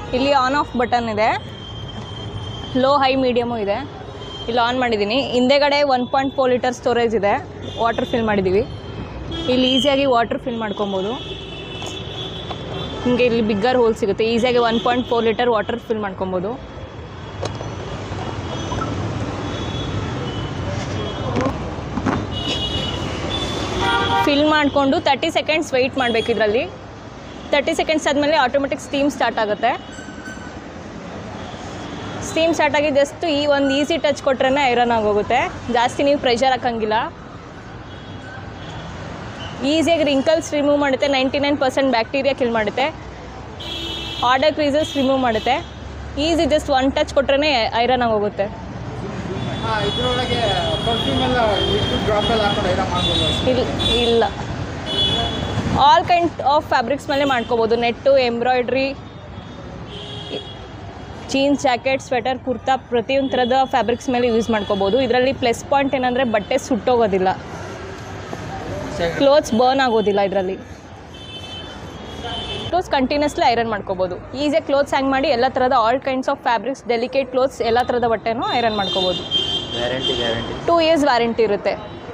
ಇಲ್ಲಿ on off button ಇದೆ, low high medium ಇದೆ. ಇಲ್ಲಿ ಆನ್ ಮಾಡಿದ್ದೀನಿ. ಹಿಂದೆಗಡೆ 1.4 ಲೀಟರ್ ಸ್ಟೋರೇಜ್ ಇದೆ, ವಾಟರ್ ಫಿಲ್ ಮಾಡಿದ್ದೀವಿ. ಇಲ್ಲಿ ಈಸಿಯಾಗಿ ವಾಟರ್ ಫಿಲ್ ಮಾಡ್ಕೊಬೋದು. ನಿಮಗೆ ಇಲ್ಲಿ ಬಿಗ್ಗರ್ ಹೋಲ್ ಸಿಗುತ್ತೆ, ಈಸಿಯಾಗಿ 1.4 ಲೀಟರ್ ವಾಟರ್ ಫಿಲ್ ಮಾಡ್ಕೊಬೋದು. ಫಿಲ್ ಮಾಡಿಕೊಂಡು 30 ಸೆಕೆಂಡ್ಸ್ ವೆಯ್ಟ್ ಮಾಡಬೇಕು. ಇದರಲ್ಲಿ 30 ಸೆಕೆಂಡ್ಸ್ ಆದಮೇಲೆ ಆಟೋಮೆಟಿಕ್ ಸ್ಟೀಮ್ ಸ್ಟಾರ್ಟ್ ಆಗುತ್ತೆ. ಸ್ಟೀಮ್ ಸ್ಟಾರ್ಟ್ ಆಗಿ ಜಸ್ಟ್ ಈ ಒಂದು ಈಸಿ ಟಚ್ ಕೊಟ್ರೇ ಐರನ್ ಆಗೋಗುತ್ತೆ. ಜಾಸ್ತಿ ನೀವು ಪ್ರೆಷರ್ ಹಾಕಂಗಿಲ್ಲ. ಈಸಿಯಾಗಿ ರಿಂಕಲ್ಸ್ ರಿಮೂವ್ ಮಾಡುತ್ತೆ, 99% ಬ್ಯಾಕ್ಟೀರಿಯಾ ಕಿಲ್ ಮಾಡುತ್ತೆ, ಆರ್ಡರ್ ಕ್ರೀಸಸ್ ರಿಮೂವ್ ಮಾಡುತ್ತೆ. ಈಸಿ ಜಸ್ಟ್ ಒನ್ ಟಚ್ ಕೊಟ್ರೇ ಐರನ್ ಆಗೋಗುತ್ತೆ. ಇಲ್ಲ, ಆಲ್ ಕೈಂಡ್ ಆಫ್ ಫ್ಯಾಬ್ರಿಕ್ಸ್ ಮೇಲೆ ಮಾಡ್ಕೋಬೋದು. Net, embroidery, jeans, jacket, sweater, kurta, ಪ್ರತಿಯೊಂದು ಥರದ ಫ್ಯಾಬ್ರಿಕ್ಸ್ ಮೇಲೆ ಯೂಸ್ ಮಾಡ್ಕೋಬೋದು. ಇದರಲ್ಲಿ ಪ್ಲಸ್ ಪಾಯಿಂಟ್ ಏನಂದರೆ ಬಟ್ಟೆ ಸುಟ್ಟೋಗೋದಿಲ್ಲ, ಕ್ಲೋತ್ಸ್ ಬರ್ನ್ ಆಗೋದಿಲ್ಲ. ಇದರಲ್ಲಿ ಕ್ಲೋತ್ಸ್ ಕಂಟಿನ್ಯೂಸ್ಲಿ ಐರನ್ ಮಾಡ್ಕೋಬೋದು. ಈಸಿಯಾಗಿ ಕ್ಲೋತ್ಸ್ ಹ್ಯಾಂಗ್ ಮಾಡಿ ಎಲ್ಲ ಥರದ all kinds of fabrics, delicate clothes ಎಲ್ಲ ಥರದ ಬಟ್ಟೆನೂ ಐರನ್ ಮಾಡ್ಕೋಬೋದು. 2 ಇಯರ್ಸ್ ವ್ಯಾರಂಟಿ ಇರುತ್ತೆ.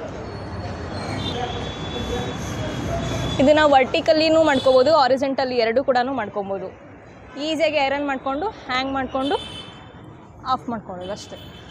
ಇದನ್ನು ವರ್ಟಿಕಲ್ಲಿನೂ ಮಾಡ್ಕೋಬೋದು, ಹಾರಿಜಾಂಟಲಿ ಎರಡೂ ಕೂಡ ಮಾಡ್ಕೊಬೋದು. ಈಸಿಯಾಗಿ ಐರನ್ ಮಾಡಿಕೊಂಡು ಹ್ಯಾಂಗ್ ಮಾಡಿಕೊಂಡು ಆಫ್ ಮಾಡ್ಕೊಳ್ಳೋದು ಅಷ್ಟೇ.